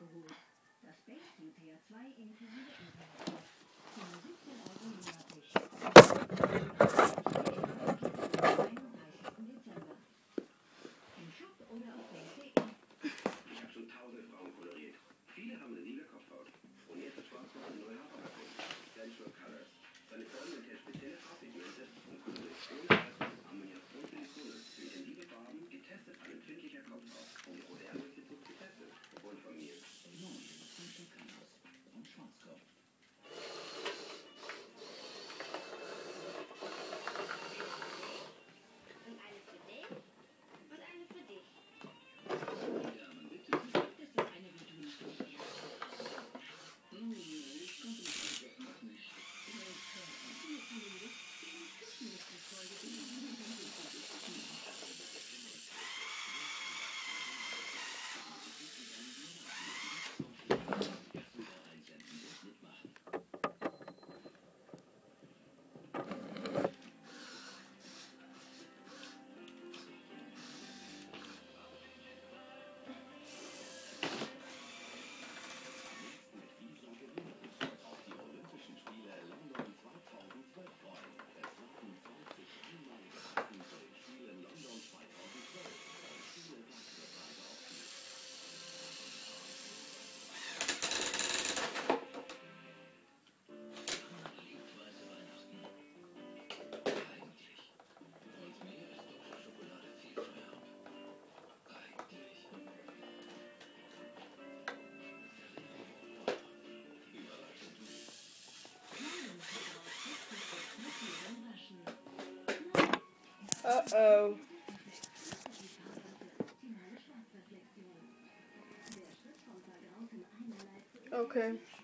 geholt. Das Base UTA 2 inklusive Internet. Für nur 17 € monatlich. Am 31. Dezember. Im Shop oder auf base.de. Ich habe schon tausende Frauen koloriert. Viele haben eine lila Kopfhaut. Und jetzt ist Schwarzkopf eine neue Haut erfunden. Sensual Colors. Seine Formen enthält spezielle Farbpigmente und koloriert ohne Alkohol, Ammoniak und Silikone. Für intensive Farben, getestet an empfindlicher Kopfhaut. Vom Rodeo-Institut getestet und von mir. Neu Sensual Colors von Schwarzkopf. Und eine für dich und eine für dich. Damen, bitte. Ist das eine, wie du nicht willst? Ich konnte mich einfach nicht. Uh-oh. Okay.